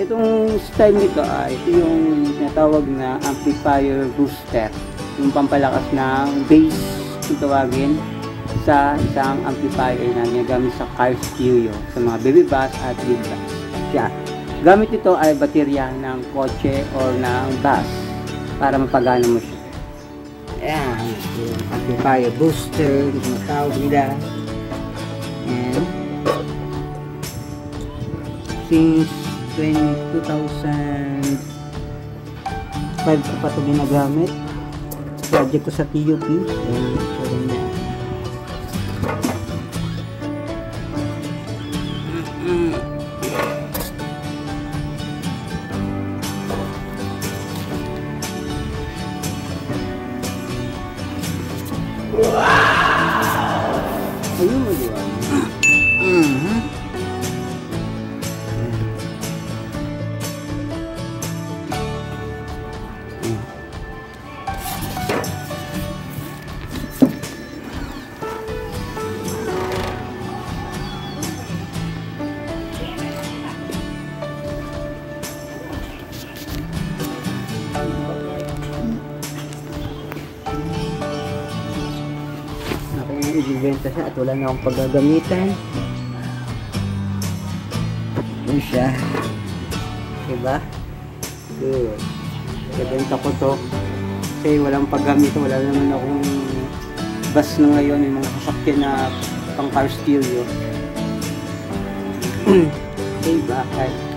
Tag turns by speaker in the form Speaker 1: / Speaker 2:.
Speaker 1: Itong style nito ay ito yung tinatawag na amplifier booster, yung pampalakas ng bass kung tawagin sa isang amplifier na ginagamit sa car stereo, sa mga baby bass at big bass. Siya. Gamit ito ay baterya ng kotse or ng bus para mapagana mo siya. Ayan, yung amplifier booster, yung tawag nila. And since 2005 ko pa ito ginagamit. Project ko sa TUP. Ayun mo diba? Ibibenta siya at wala na akong paggagamitan. Yun siya. Diba? Good. Ibibenta ko to kasi walang paggamitan. Wala naman akong bus na ngayon, yung mga sasakyan na pang car stereo. Diba? Kahit